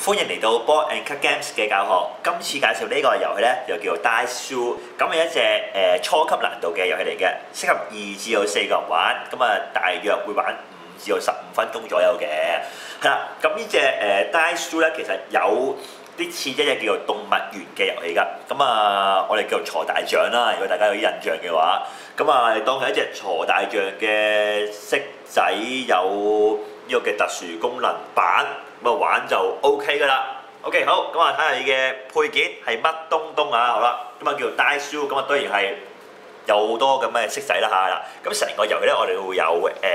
歡迎嚟到 Board and Card Games 嘅教學。今次介紹呢個遊戲咧，就叫做 Dice Zoo。咁係一隻初級難度嘅遊戲嚟嘅，適合2至到4個人玩。咁啊，大約會玩5至到15分鐘左右嘅。係啦，咁呢隻Dice Zoo咧，其實有啲似一隻叫做動物園嘅遊戲㗎。咁啊，我哋叫做鋤大象啦。如果大家有啲印象嘅話，咁啊，當係一隻鋤大象嘅骰仔有呢個嘅特殊功能版。咁啊玩就 OK 㗎啦。OK 好，咁啊睇下你嘅配件係乜東東啊，好啦，咁啊叫做 Dice Zoo，咁啊當然係有好多咁嘅骰仔啦嚇。咁成個遊戲咧，我哋會有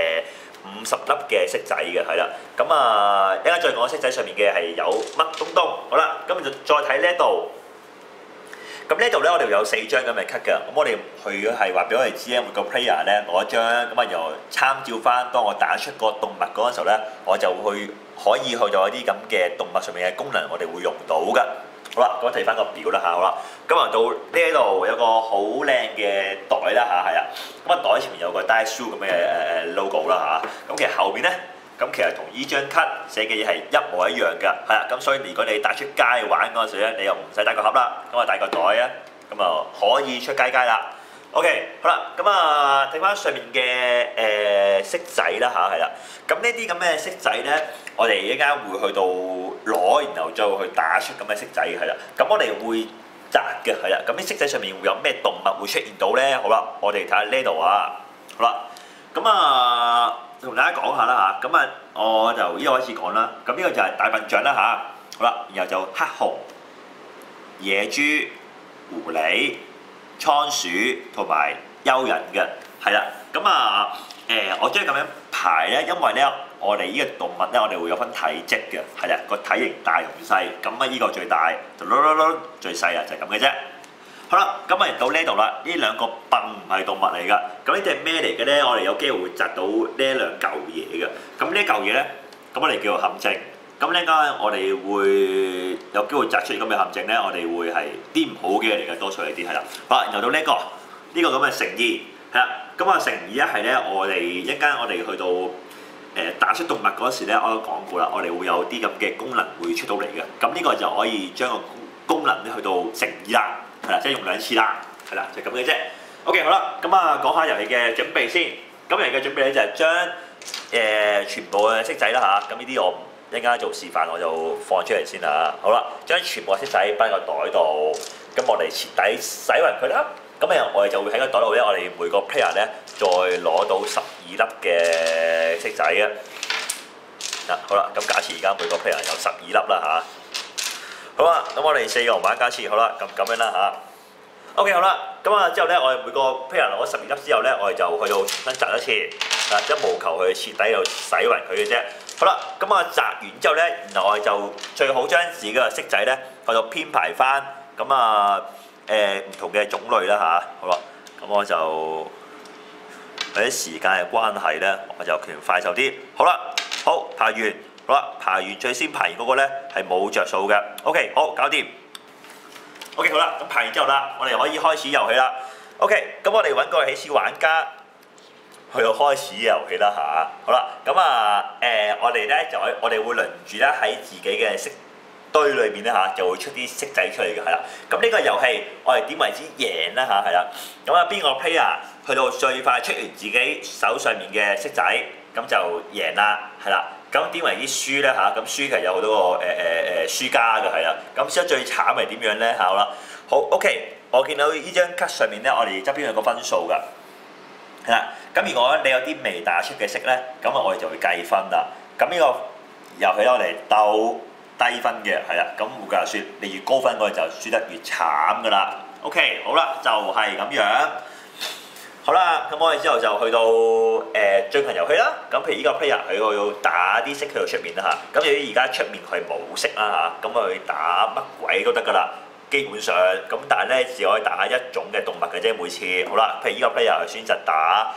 50粒嘅骰仔嘅，係啦。咁啊一陣間再講骰仔上面嘅係有乜東東。好啦，咁就再睇呢一度。咁呢度咧，我哋有4張咁嘅 card 㗎。咁我哋佢係話俾我哋知咧，每個 player 咧攞一張，咁啊又參照翻，當我打出個動物嗰陣時候咧，我就可以去到一啲咁嘅動物上面嘅功能，我哋會用到㗎。好啦，咁睇翻個表啦嚇，好啦，咁啊到呢度有個好靚嘅袋啦嚇，係啊，咁啊袋前面有個 Dice Zoo 咁嘅logo 啦嚇，咁其實後邊咧。咁其實同依張卡寫嘅嘢係一模一樣㗎，係啦。咁所以如果你帶出街玩嗰陣時咧，你又唔使帶個盒啦，咁啊帶個袋啊，咁啊可以出街啦。OK， 好啦，咁啊睇翻上面嘅骰仔啦嚇，係啦。咁呢啲咁嘅骰仔咧，我哋一陣間會去到攞，然後再去打出咁嘅骰仔係啦。咁我哋會擲嘅係啦。咁啲骰仔上面會有咩動物會出現到咧？好啦，我哋睇下呢度啊。好啦，咁啊。同大家講下啦嚇，咁啊我就依個開始講啦。咁呢個就係大笨象啦嚇，好啦，然後就黑熊、野豬、狐狸、倉鼠同埋蚯蚓嘅，係啦。咁啊我將咁樣排咧，因為咧我哋呢個動物咧，我哋會有分體積嘅，係啦，個體型大同細。咁啊依個最大，最細啊就係咁嘅啫。好啦，咁啊到呢度啦，呢兩個並唔係動物嚟㗎。咁呢隻咩嚟嘅咧？我哋有機會會擲到呢兩嚿嘢嘅。咁呢嚿嘢咧，咁我哋叫做陷阱。咁呢間我哋會有機會擲出嚟咁嘅陷阱咧，我哋會係啲唔好嘅嚟嘅，多數係啲係啦。好啦，然後到呢個咁嘅誠意係啦。咁啊誠意咧係咧，我哋一間我哋去到打出動物嗰時咧，我都講過啦，我哋會有啲咁嘅功能會出到嚟嘅。咁呢個就可以將個功能咧去到誠意啦。係啦，即係用2次啦，係啦，就咁嘅啫。OK， 好啦，咁啊講下遊戲嘅準備先。咁遊戲嘅準備咧就係將全部嘅骰仔啦嚇，咁呢啲我一陣間做示範，我就放出嚟先啦。好啦，將全部嘅骰仔擺喺個袋度，咁我哋徹底洗勻佢啦。咁我哋就會喺個袋度咧，我哋每個 player 咧再攞到12粒嘅骰仔嘅。好啦，咁假設而家每個 player 有12粒啦嚇。好啦，咁我哋4個人玩假設，好啦，咁樣啦嚇。OK， 好啦，咁啊之後咧，我哋每個 player 攞12粒之後咧，我哋就去到重新擲一次，一務求去徹底又洗勻佢嘅啫。好啦，咁啊擲完之後咧，然後我哋就最好將自己嘅骰仔咧去到編排翻，咁啊唔同嘅種類啦嚇。好啦，咁我就為咗時間嘅關係咧，我就快手啲。好啦，好排完。好啦，排完最先排完嗰個咧係冇着數嘅。OK， 好搞掂。OK， 好啦，咁排完之後啦，我哋可以開始遊戲啦。OK， 咁我哋揾個起始玩家去到開始遊戲啦嚇。好啦，咁我哋咧我哋會輪住咧喺自己嘅骰堆裏邊咧嚇，就會出啲骰仔出嚟嘅係啦。咁呢個遊戲我哋點為之贏咧嚇係啦。咁啊邊個 player 去到最快出完自己手上面嘅骰仔，咁就贏啦係啦。咁點為之輸咧嚇？咁輸其實有好多個輸家嘅係啦。咁輸得最慘係點樣咧嚇？好啦，好 OK， 我見到呢張卡上面咧，我哋側邊有個分數㗎，係啦。咁如果你有啲未打出嘅骰咧，咁我哋就會計分啦。咁呢個遊戲咧，我哋鬥低分嘅係啦。咁換句話説，你越高分我哋就輸得越慘㗎啦。OK， 好啦，就係咁樣。好啦，咁我哋之後就去到進行遊戲啦。咁譬如依個 player 佢要打啲骰去到出面啦嚇。咁由於而家出面佢冇骰啦嚇，咁佢打乜鬼都得㗎啦，基本上。咁但係咧只可以打一種嘅動物嘅啫，每次。好啦，譬如依個 player 佢選擇打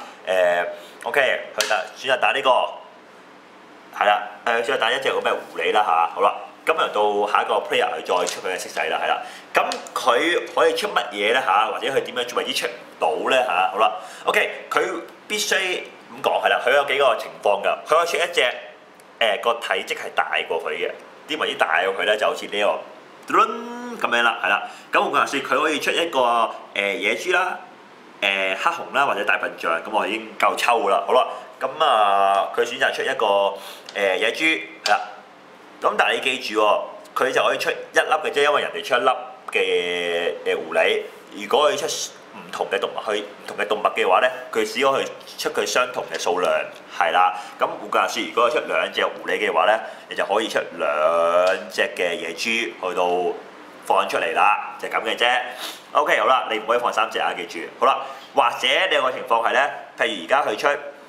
OK， 佢選擇打呢個係啦，選擇打一隻咁嘅狐狸啦嚇。好啦。咁又到下一個 player 去再出佢嘅骰仔啦，係啦。咁佢可以出乜嘢咧嚇？或者佢點樣為之出唔到咧嚇？好啦 ，OK， 佢必須咁講係啦。佢有幾個情況㗎。佢可以出一隻個體積係大過佢嘅， 啲為之大過佢咧，就好似呢個咁樣啦，係啦。咁換句話說，佢可以出一個野豬啦、黑熊啦或者大笨象，咁我已經夠抽㗎啦。好啦，咁佢選擇出一個野豬係啦。咁但係你記住喎，佢就可以出一粒嘅啫，因為人哋出一粒嘅狐狸。如果佢出唔同嘅動物嘅話咧，佢只可以出佢相同嘅數量，係啦。咁換句話說，如果佢出兩隻狐狸嘅話咧，你就可以出兩隻嘅野豬去到放出嚟啦，就係咁嘅啫。OK， 好啦，你唔可以放3隻啊，記住。好啦，或者你有個情況係咧，譬如而家佢出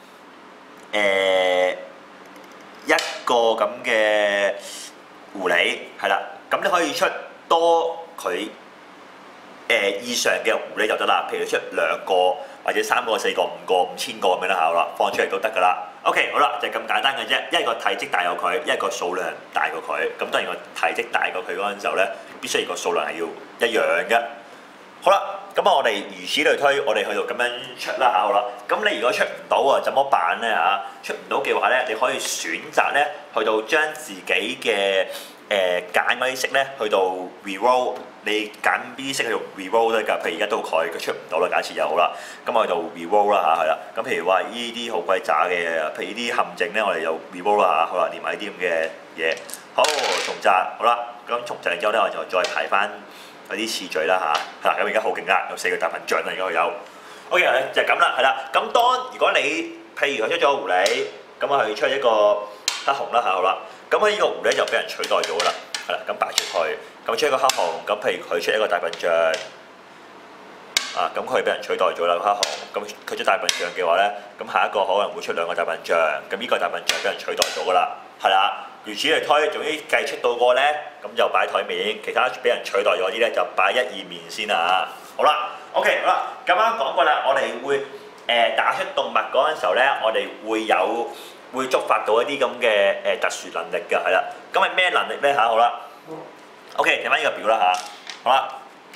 一個咁嘅狐狸，係啦，咁你可以出多佢以上嘅狐狸就得啦。譬如出2個或者3個、4個、5個、5000個咁樣啦，好啦，放出嚟都得㗎啦。OK， 好啦，就咁簡單嘅啫。一個體積大過佢，一個數量大過佢。咁當然個體積大過佢嗰陣時候咧，必須要個數量係要一樣嘅。好啦，咁我哋如此類推，我哋去到咁樣出啦嚇，好啦。咁你如果出唔到啊，怎麼辦咧嚇？出唔到嘅話咧，你可以選擇咧去到將自己嘅揀嗰啲色咧去到 reroll， 你揀邊啲色去到 reroll 得㗎。譬如而家到佢出唔到啦，假設又好啦，咁我哋就 reroll 啦嚇，係啦。咁譬如話呢啲好鬼渣嘅，譬如呢啲陷阱咧，我哋就 reroll 啦嚇，好啦，連埋呢啲咁嘅嘢，好重擲，好啦。咁重擲之後咧，我就再排翻嗰啲次序啦嚇，咁而家好勁啦，有4個大笨象啦，而家有。OK， 就係咁啦，係啦。咁如果你譬如佢出咗狐狸，咁我係出一個黑熊啦嚇，好啦。咁呢個狐狸就俾人取代咗㗎啦，係啦。咁擺出去，咁出一個黑熊，咁譬如佢出一個大笨象，咁佢俾人取代咗啦黑熊。咁佢出大笨象嘅話咧，咁下一個可能會出2個大笨象，咁呢個大笨象俾人取代咗㗎啦，係啦。如此類推，總之計出到個咧，咁就擺台面，其他俾人取代咗啲咧就擺1、2面先啊。好啦 ，OK， 好啦，咁啱講過啦，我哋會打出動物嗰陣時候咧，我哋會觸發到一啲咁嘅特殊能力㗎，係啦。咁係咩能力咧嚇？好啦 ，OK， 睇翻呢個表啦嚇，好啦，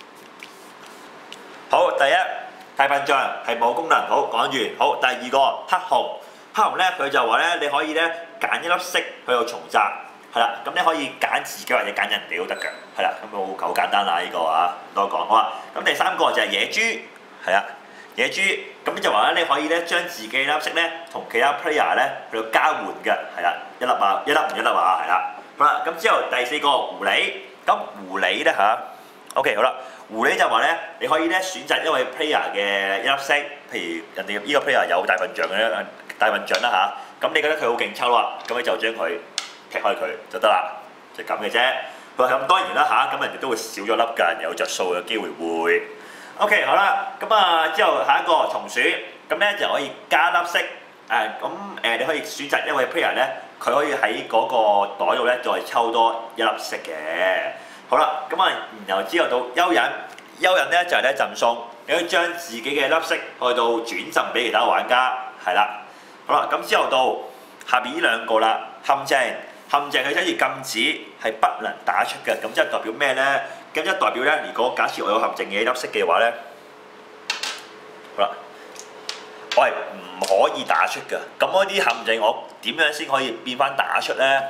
好，第一大笨象係冇功能，好講完。好，第二個黑熊，黑熊咧佢就話咧你可以咧揀一粒色去到重擲，係啦。咁你可以揀自己或者揀人哋都得㗎，係啦。咁好簡單啦呢個啊，多講好啦。咁第3個就係野豬，係啦。野豬咁就話咧，你可以咧將自己粒色咧同其他 player 咧去到交換嘅，係啦，一粒啊，一粒唔一粒啊，係啦。好啦，咁之後第4個狐狸，咁狐狸咧嚇 ，OK 好啦，狐狸就話咧，你可以咧選擇一位 player 嘅一粒色，譬如人哋呢個 player 有大笨象嘅大笨象啦嚇，咁你覺得佢好勁抽啦，咁你就將佢踢開佢就得啦，就咁嘅啫。佢話咁當然啦嚇，咁人哋都會少咗粒㗎，人有着數嘅機會會。OK， 好啦，咁之後下一個松鼠，咁咧就可以加粒色，你可以選擇一位 player 咧，佢可以喺嗰個袋度咧再抽多一粒色嘅。好啦，然後之後到蚯蚓，蚯蚓咧就係咧贈送，你可以將自己嘅粒色去到轉贈俾其他玩家，係啦。好啦，咁之後到下邊呢2個啦，陷阱佢寫住禁止係不能打出嘅，咁即係代表咩咧？咁即係代表咧，如果假設我有陷阱嘅粒色嘅話咧，好啦，我係唔可以打出嘅。咁嗰啲陷阱我點樣先可以變翻打出咧？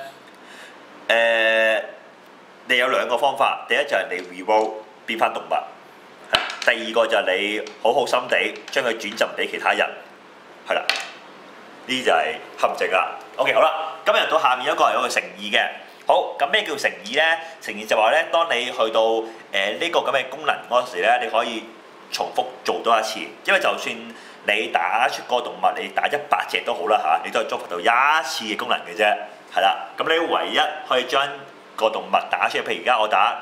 你有2個方法，第一就係你 reroll 變翻動物，第2個就係你好心地將佢轉贈俾其他人，係啦，呢啲就係陷阱啦。OK， 好啦，今日到下面一個係有個誠意嘅。好，咁咩叫誠意咧？誠意就話咧，當你去到呢個咁嘅功能嗰時咧，你可以重複做多一次，因為就算你打出個動物，你打100隻都好啦嚇，你都係觸發到1次嘅功能嘅啫，係啦。咁你唯一可以將個動物打出嚟，譬如而家我打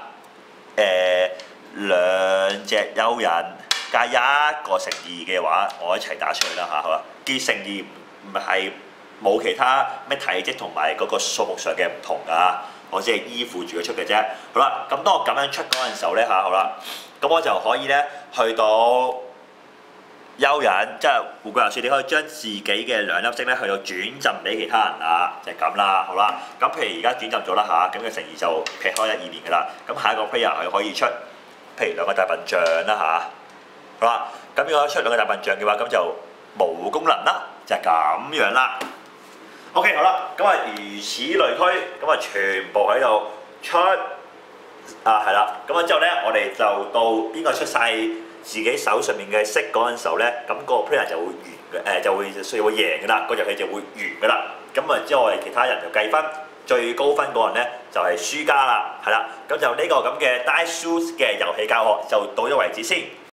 2隻蚯蚓加1個誠意嘅話，我一齊打出去啦嚇，好啦。啲誠意唔係冇其他咩體積同埋嗰個數目上嘅唔同啊，我只係依附住佢出嘅啫。好啦，咁當我咁樣出嗰陣時候咧嚇，好啦，咁我就可以咧去到蚯蚓，即係換句話説，你可以將自己嘅2粒色咧去到轉贈俾其他人啦，就係咁啦。好啦，咁譬如而家轉贈咗啦嚇，咁嘅誠意就劈開1、2面㗎啦。咁下一個 player 佢可以出，譬如2個大笨象啦嚇。好啦，咁如果出2個大笨象嘅話，咁就冇功能啦，就係咁樣啦。 OK 好啦，咁啊如此類推，咁啊全部喺度出係啦，咁啊之後咧，我哋就到邊個出晒自己手上面嘅色嗰陣時候咧，咁、個 player 就會完嘅，就會需要會贏㗎啦，個遊戲就會完㗎啦。咁啊之後我哋其他人就計分，最高分嗰人咧就係輸家啦，係啦。咁就呢個咁嘅 Die Shoes 嘅遊戲教學就到咗為止先。